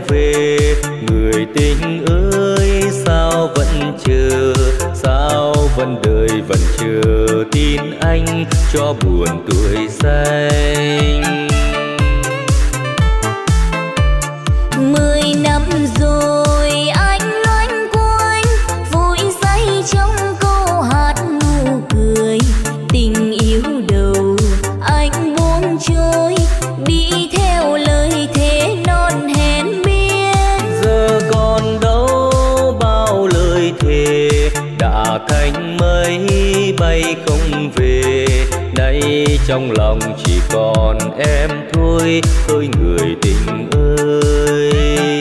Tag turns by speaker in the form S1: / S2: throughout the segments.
S1: về. Người tình ơi sao vẫn chờ, sao vẫn đợi vẫn chờ tin anh cho buồn tuổi xanh.
S2: 10 năm rồi anh loanh quanh vui say trong câu hát nụ cười. Tình yêu đầu anh buông trôi đi theo lời thề non hẹn biên.
S1: Giờ còn đâu bao lời thề đã thành mây bay không về. Nay trong lòng chỉ còn em thôi, ơi người tình ơi.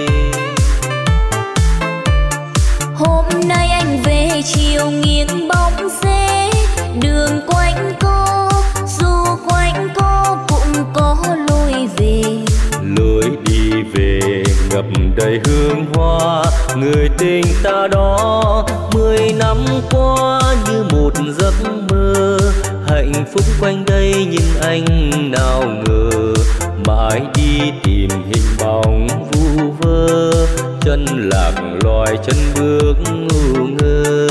S2: Hôm nay anh về chiều nghiêng bóng rễ, đường quanh cô dù quanh cô cũng có lối về.
S1: Lối đi về ngập đầy hương hoa, người tình ta đó 10 năm qua như một giấc mơ. Hạnh phúc quanh đây nhưng anh nào ngờ, mãi đi tìm hình bóng vu vơ, chân lạc loài chân bước ngu ngơ.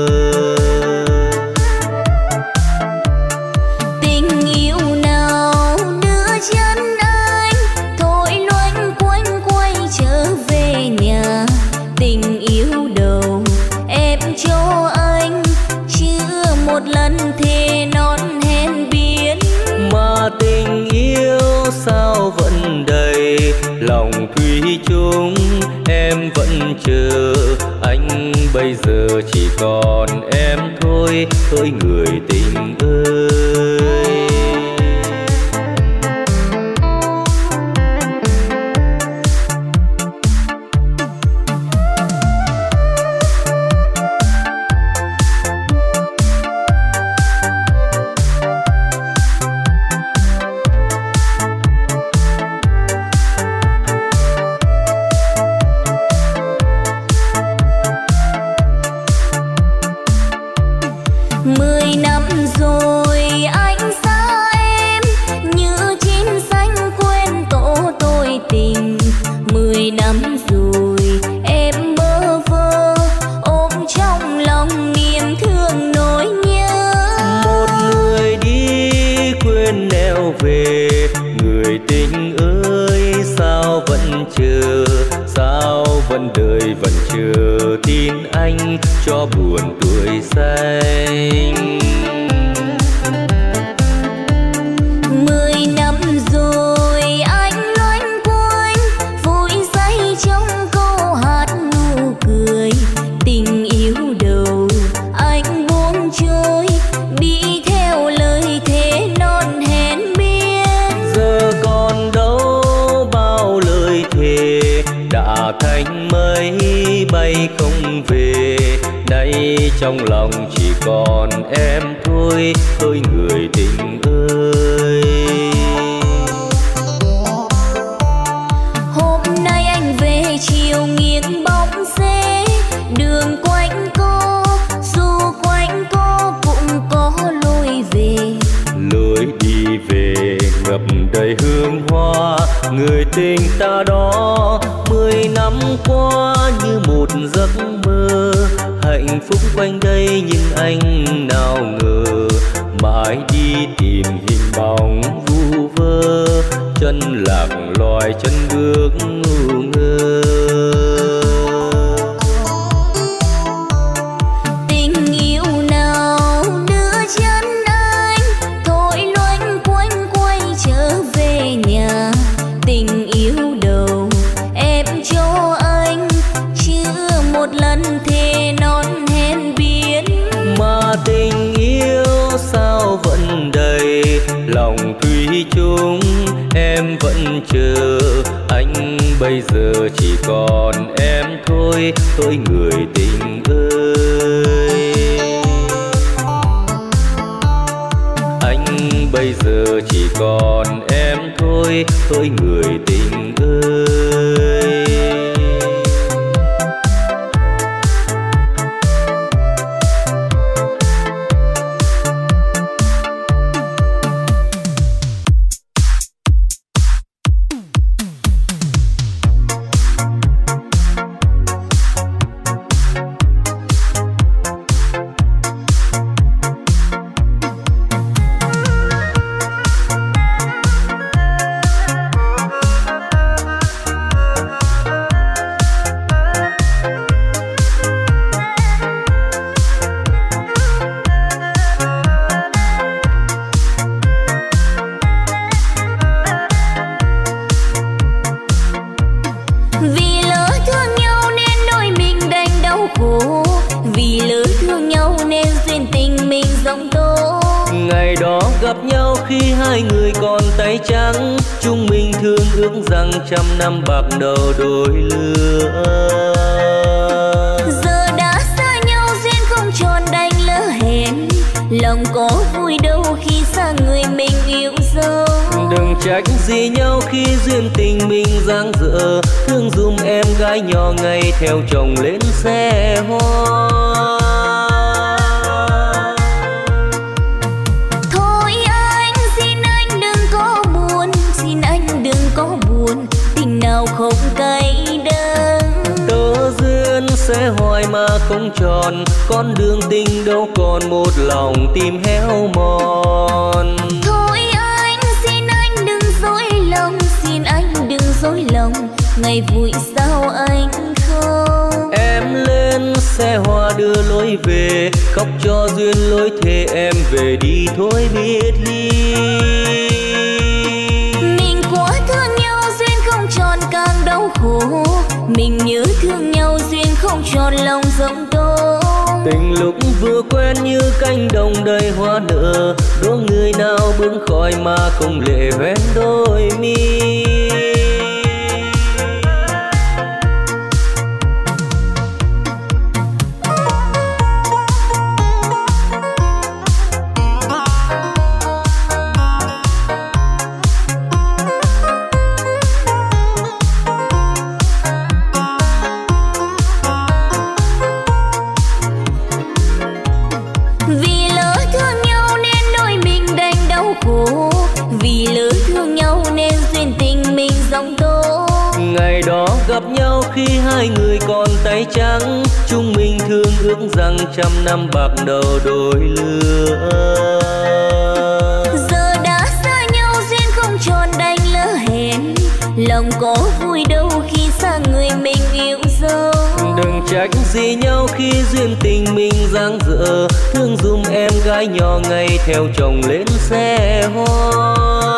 S2: Tình yêu nào đưa chân anh thôi loanh quanh quay trở về nhà. Tình yêu đầu em cho anh chưa một lần thề non hẹn biến.
S1: Mà tình yêu sao vẫn đầy lòng thủy chung, em vẫn chờ anh bây giờ chỉ còn em thôi, hỡi người tình ơi. Đợi vẫn chờ tin anh cho buồn tuổi xanh.
S2: 10 năm rồi anh loanh quanh vui say trong câu hát nụ cười. Tình yêu đầu anh buông trôi đi theo lời thề non hẹn biên.
S1: Giờ còn đâu bao lời thề đã thành mây bay không về. Nay trong lòng chỉ còn em thôi, ơi người tình ơi.
S2: Hôm nay anh về chiều nghiêng bóng rễ, đường quanh cô dù quanh cô cũng có lối về.
S1: Lối đi về ngập đầy hương hoa, người tình ta đó 10 năm qua như một giấc mơ. Hạnh phúc quanh đây nhưng anh nào ngờ, mãi đi tìm hình bóng vu vơ, chân lạc loài chân bước ngu ngơ.
S2: Tình yêu nào đưa chân anh thôi loanh quanh quay trở về nhà. Tình yêu đầu em cho anh chưa một lần thề non hẹn biến.
S1: Mà tình yêu sao vẫn đầy lòng thủy chung, em vẫn chờ anh bây giờ chỉ còn em thôi, ơi người tình ơi. Anh bây giờ chỉ còn em thôi, ơi người tình ơi. gặp nhau khi hai người còn tay trắng, chúng mình thương ước rằng trăm năm bạc đầu đôi lứa.
S2: Giờ đã xa nhau duyên không tròn đành lỡ hẹn, lòng có vui đâu khi xa người mình yêu dấu.
S1: Đừng trách gì nhau khi duyên tình mình dang dở, thương dùm em gái nhỏ ngày theo chồng lên xe hoa.
S2: Thôi anh xin anh đừng có buồn, xin anh đừng có buồn, tình nào không cay đắng.
S1: Tơ duyên sẽ hoài mà không tròn, con đường tình đâu còn một lòng tim héo mòn.
S2: Thôi anh xin anh đừng dối lòng, xin anh đừng dối lòng, ngày vui sao anh không.
S1: Em lên xe hoa đưa lối về, khóc cho duyên lối thề em về đi thôi biệt ly.
S2: Mình quá thương nhau duyên không tròn càng đau khổ, mình nhớ thương nhau duyên không tròn lòng rộng tố.
S1: Tình lúc vừa quen như cánh đồng đầy hoa nở, đố người nào bước khỏi mà không lệ hoen đôi mi. Ngày đó gặp nhau khi hai người còn tay trắng, chúng mình thương ước rằng trăm năm bạc đầu đôi lứa.
S2: Giờ đã xa nhau duyên không tròn đành lỡ hẹn, lòng có vui đâu khi xa người mình yêu dấu.
S1: Đừng trách gì nhau khi duyên tình mình dang dở, thương dùm em gái nhỏ ngày theo chồng lên xe hoa.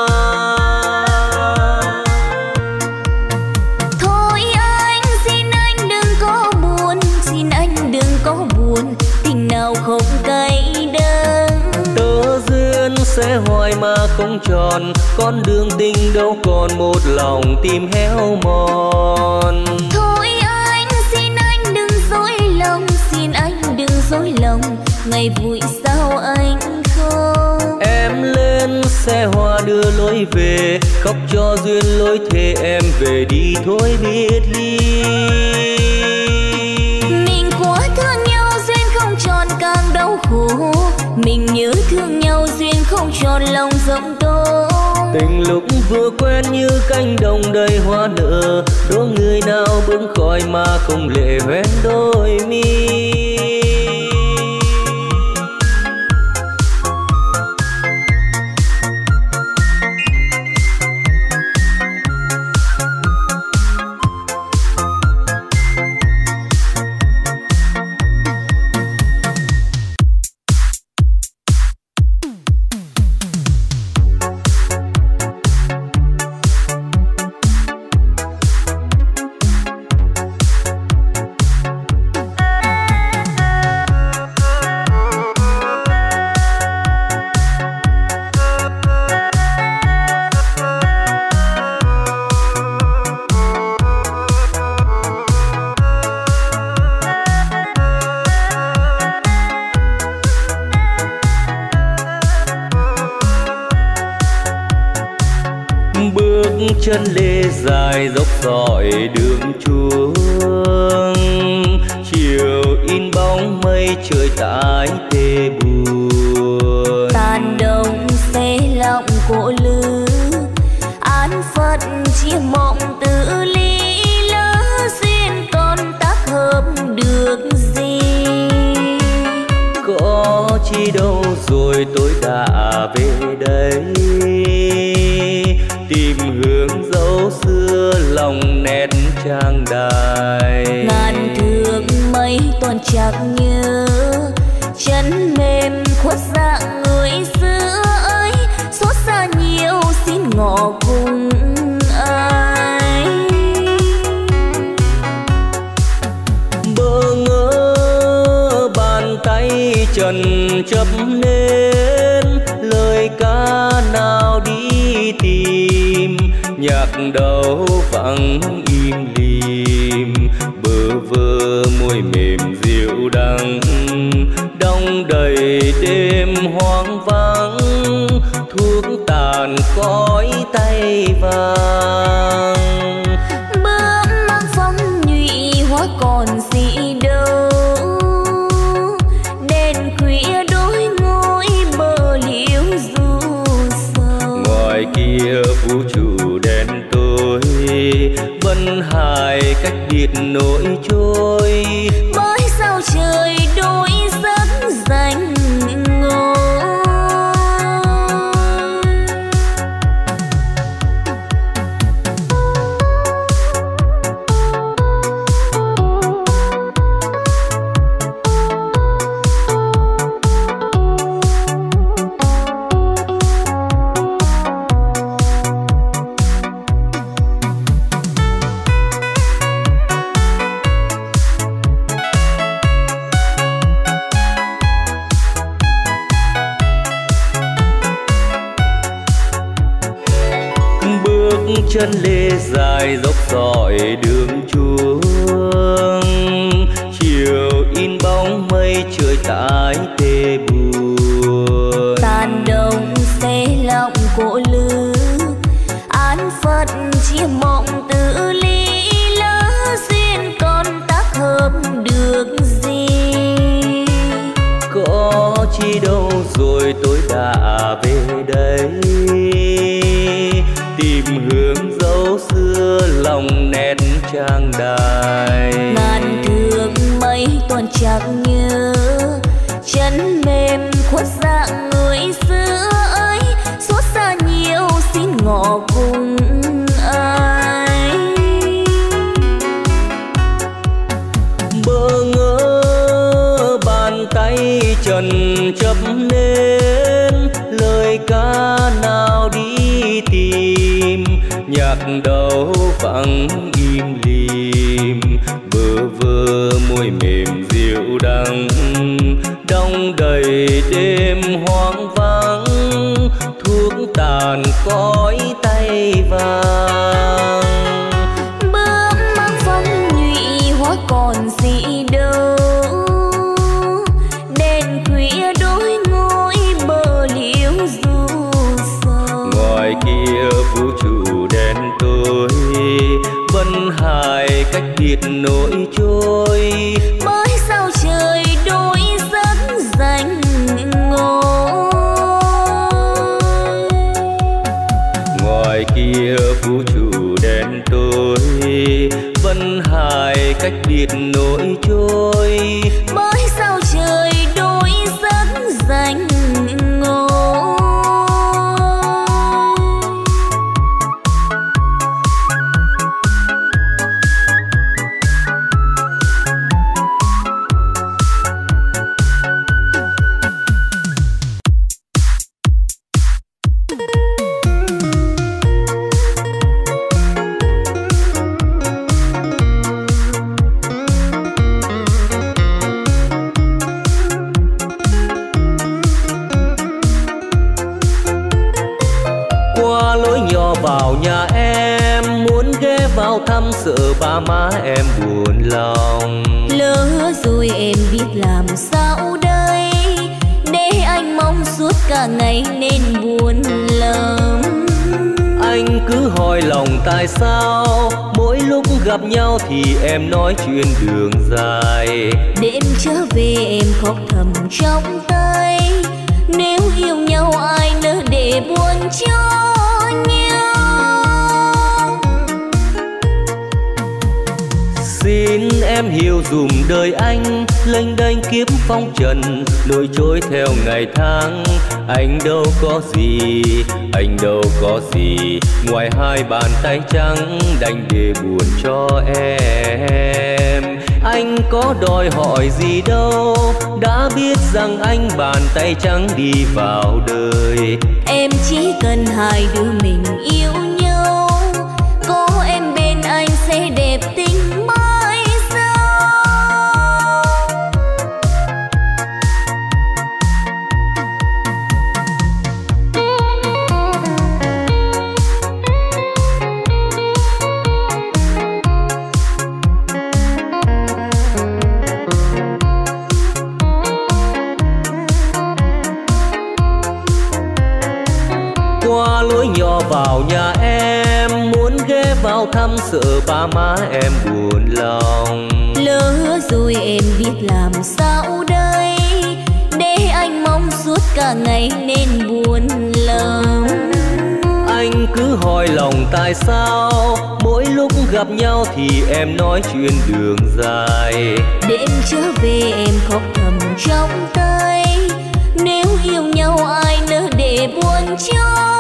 S2: Tình nào không cay đắng.
S1: Tơ duyên sẽ hoài mà không tròn, con đường tình đâu còn một lòng tim héo mòn.
S2: Thôi anh xin anh đừng dối lòng, xin anh đừng dối lòng, ngày vui sao anh không.
S1: Em lên xe hoa đưa lối về, khóc cho duyên lối thề em về đi thôi biệt ly.
S2: Tròn càng đau khổ, mình nhớ thương nhau duyên không tròn lòng rộng tố.
S1: Tình lúc vừa quen như cánh đồng đầy hoa nở, đố người nào bước khỏi mà không lệ hoen đôi mi. Chân lê dài dốc dọi đường chuông, chiều in bóng mây trời tái tê buồn.
S2: Tàn đông xe lọng cổ lư, án phận chia mộng tự ly, lỡ duyên còn tác hợp được gì.
S1: Có chi đâu rồi tôi đã về đây, tìm hướng dấu xưa lòng nét trang đài.
S2: Ngàn thương mấy toàn chẳng nhớ, chân mềm khuất dạng người xưa ấy, xót xa nhiều xin ngỏ cùng ai.
S1: Bơ ngỡ bàn tay trần chấp nên lời ca nhạc đâu vắng im lìm, bơ vơ môi mềm dịu đắng, đong đầy đêm hoang vắng, thuốc tàn cõi tay vàng.
S2: Bước mang phong nhụy hóa còn gì đâu, đèn khuya đôi ngôi bờ liễu du sầu.
S1: Ngoài kia vũ trụ đen tối, vân hải cách biệt nổi trôi,
S2: bởi sao trời đôi giấc danh ngôn.
S1: chân lê dài dốc dọi đường chuông, chiều in bóng mây trời tái tê buồn.
S2: Tàn đông xe lòng cổ lư, án phận chia mộng tự ly lỡ duyên con tác hợp được gì.
S1: Có chi đâu rồi tôi đã về đây, tìm hướng dấu xưa lòng nét trang đài.
S2: Ngàn thương mấy tuần chẳng nhớ, chân mềm khuất dạng người xưa ấy, xót xa nhiều xin ngỏ cùng ai.
S1: Bơ ngỡ bàn tay trần chấp nên lời ca nào đi tìm, nhạc đâu vắng im lìm, bơ vơ môi mềm dịu đắng, đong đầy đêm hoang vắng, thuốc tàn cõi tay vàng.
S2: Bước mang phong nhụy hóa còn gì đâu, đèn khuya đôi ngôi bờ liễu du sầu.
S1: Ngoài kia vũ trụ đen tối, vân hải cách biệt nổi trôi,
S2: bởi sao trời đôi giấc danh ngôn.
S1: ngoài kia vũ trụ đen tối, vân hải cách biệt nổi trôi,
S2: bởi sao trời đôi giấc danh ngôn.
S1: Qua lối nhỏ vào nhà em, muốn ghé vào thăm sợ ba má em buồn lòng.
S2: Lỡ rồi em biết làm sao đây, để anh mong suốt cả ngày nên buồn lòng.
S1: Anh cứ hỏi lòng tại sao mỗi lúc gặp nhau thì em nói chuyện đường dài.
S2: Đêm trở về em khóc thầm trong tay, nếu yêu nhau ai nỡ để buồn cho nhau.
S1: Xin em hiểu dùm đời anh, lênh đênh kiếp phong trần, nổi trôi theo ngày tháng. Anh đâu có gì, anh đâu có gì, ngoài hai bàn tay trắng đành để buồn cho em. Anh có đòi hỏi gì đâu, đã biết rằng anh bàn tay trắng đi vào đời.
S2: Em chỉ cần hai đứa mình yêu nhau, có em bên anh sẽ đẹp tình mãi sau.
S1: thăm sợ ba má em buồn lòng.
S2: Lỡ rồi em biết làm sao đây, để anh mong suốt cả ngày nên buồn lòng.
S1: Anh cứ hỏi lòng tại sao mỗi lúc gặp nhau thì em nói chuyện đường dài.
S2: Đêm trở về em khóc thầm trong tay, nếu yêu nhau ai nỡ để buồn cho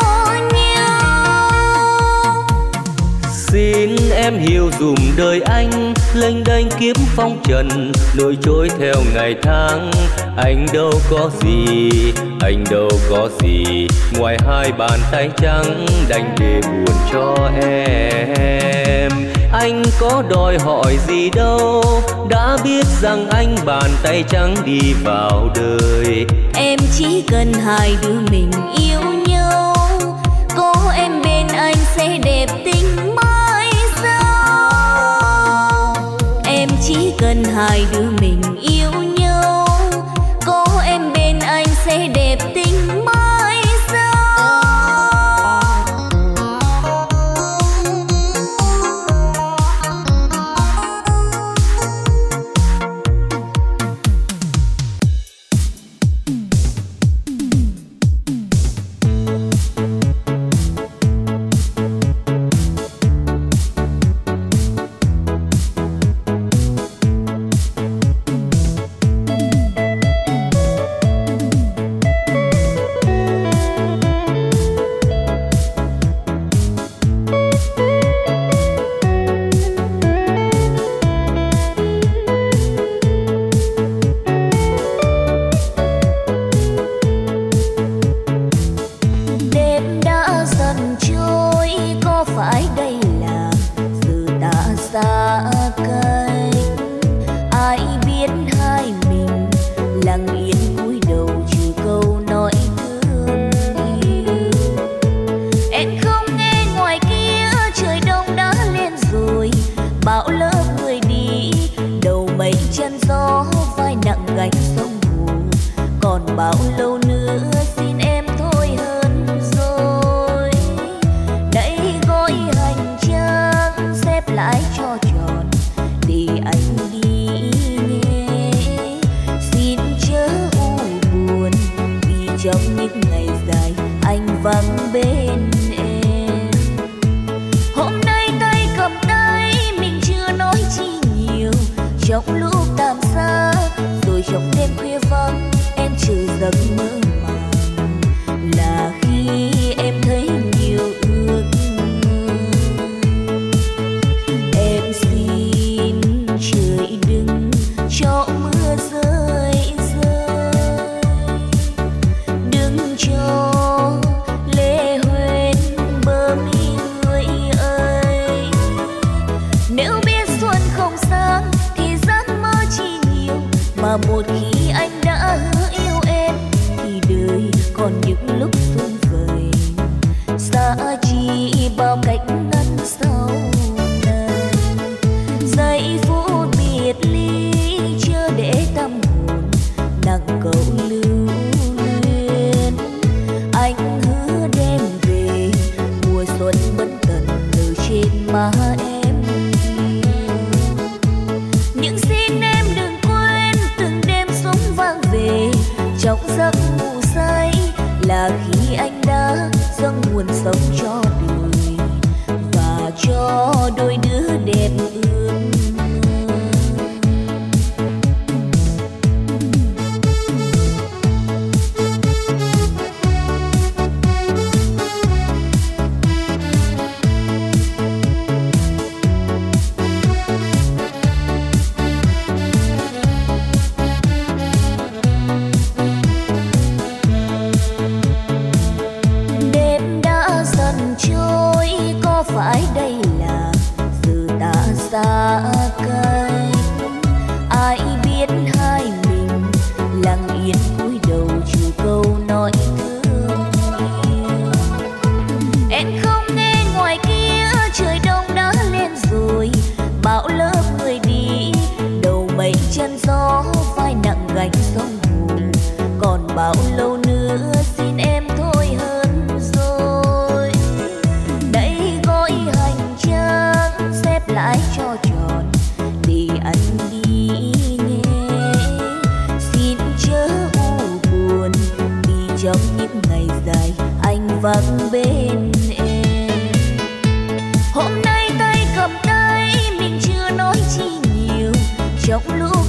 S2: nhau.
S1: Xin em hiểu dùm đời anh, lênh đênh kiếm phong trần, nổi trôi theo ngày tháng. Anh đâu có gì, anh đâu có gì, ngoài hai bàn tay trắng đành để buồn cho em. Anh có đòi hỏi gì đâu, đã biết rằng anh bàn tay trắng đi vào đời.
S2: Em chỉ cần hai đứa mình yêu nhau, có em bên anh sẽ đẹp tình mãi sau. Em chỉ cần hai đứa mình yêu nhau, có em bên anh sẽ đẹp tình mãi sau.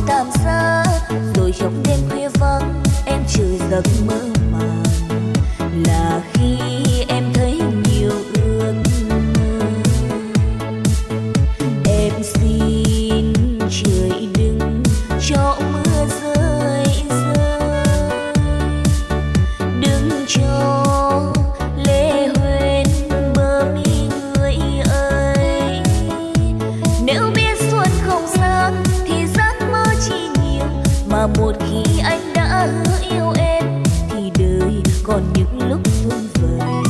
S2: tạm xa, rồi trong đêm khuya vắng em chờ giấc mơ màng, là khi em thấy nhiều ước mơ. Em xin trời đừng cho mưa rơi rơi, đừng cho lệ hoen bờ mi người ơi. Nếu biết xuân không sang thì giấc mơ chỉ nhiều, mà một khi anh đã hứa yêu em thì đời còn những lúc xuân vầy.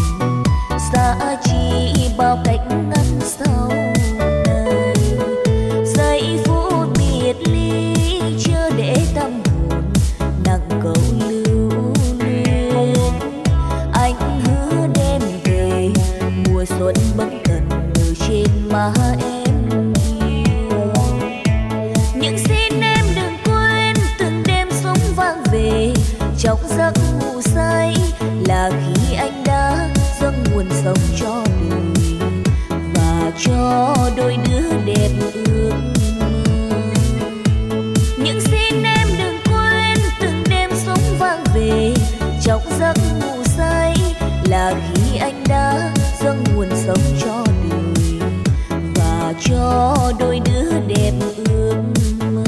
S2: Xa chỉ bao cảnh ngăn sau này, giây phút biệt ly chưa để tâm hồn nặng câu lưu luyến. Anh hứa đem về mùa xuân bấc cần ở trên má em yêu. Nhưng xin em đừng quên từng đêm sống vang về trong giấc ngủ say, là khi anh đã dâng nguồn sống cho đời và cho đôi đứa đẹp ước mơ. Nhưng xin em đừng quên từng đêm sống vang về trong giấc ngủ say, là khi anh đã dâng nguồn sống cho đời và cho đôi đứa đẹp ước mơ.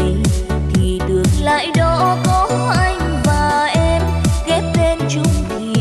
S2: Lại đó có anh và em ghép bên chung thủy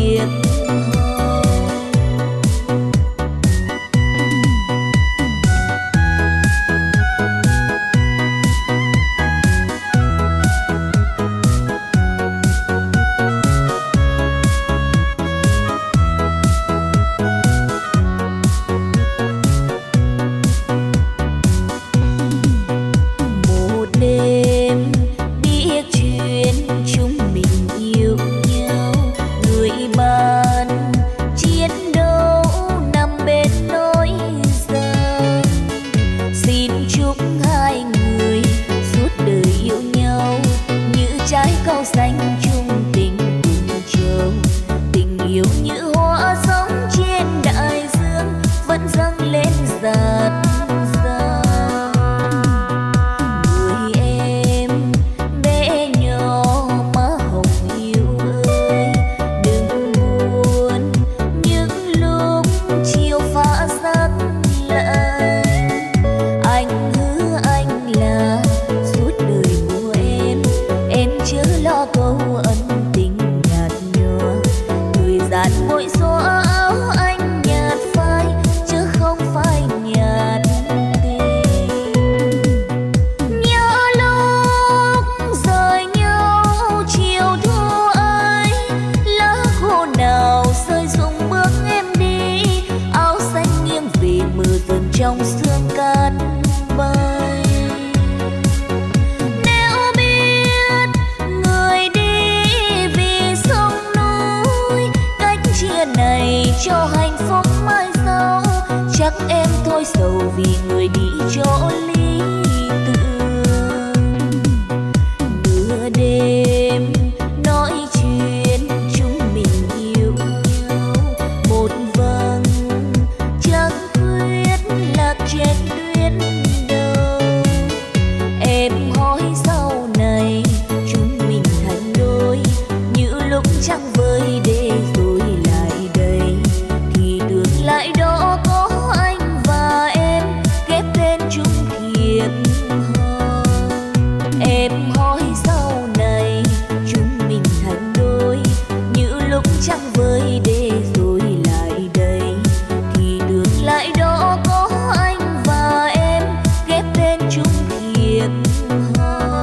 S2: vì người đi chỗ lý tưởng. Nửa đêm nói chuyện chúng mình yêu nhau, một vầng trăng khuyết lạc trên tuyến đầu. Em hỏi sau này chúng mình thành đôi, như lúc trăng vơi để rồi lại đây, thì tương lai đó có anh và em ghép tên chung thiệp hồng. Em hỏi sau này chúng mình thành đôi, như lúc trăng vơi để rồi lại đây, thì tương lai đó có anh và em ghép tên chung thiệp hồng.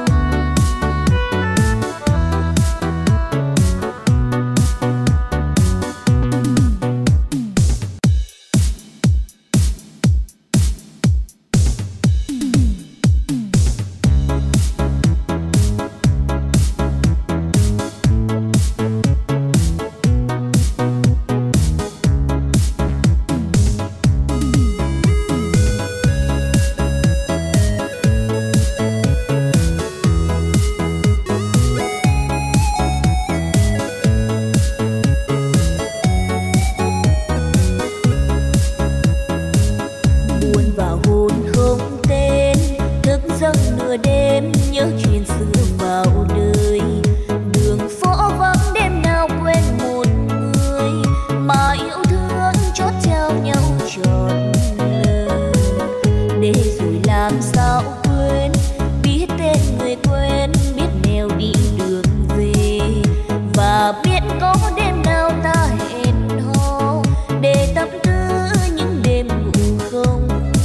S2: Buồn và hồn không tên, thức giấc nửa đêm nhớ chuyện xưa vào đời. Đường phố vắng đêm nào quên một người, mà yêu thương chót trao nhau trọn lời. Để rồi làm sao quên, biết tên người quên, biết nẻo đi đường về, và biết có đêm nào ta hẹn hò để tâm tư những đêm ngủ không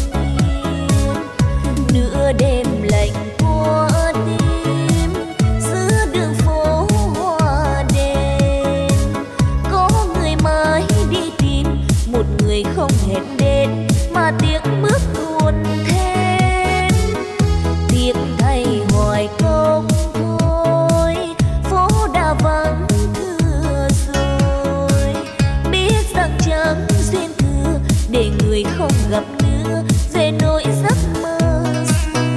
S2: yên. Nửa đêm lạnh của tim giữa đường phố hoa đèn, có người mãi đi tìm một người không hẹn đến, mà tiếc bước buồn thêm. Tiếc thay hoài không thôi, phố đã vắng thưa rồi. Biết rằng chẳng duyên thừa để người không gặp nữa, về nỗi giấc mơ xưa.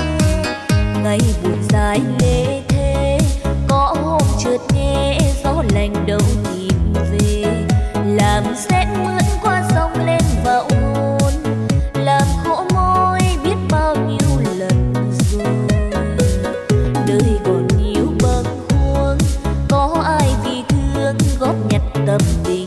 S2: Ngày buồn dài lê thế, có hôm chợt nghe gió lạnh đâu tìm về, làm rét mướt qua sông lên vào hôn, làm khổ môi biết bao nhiêu lần rồi. Đời còn nhiều bâng khuâng, có ai vì thương góp nhặt tâm tình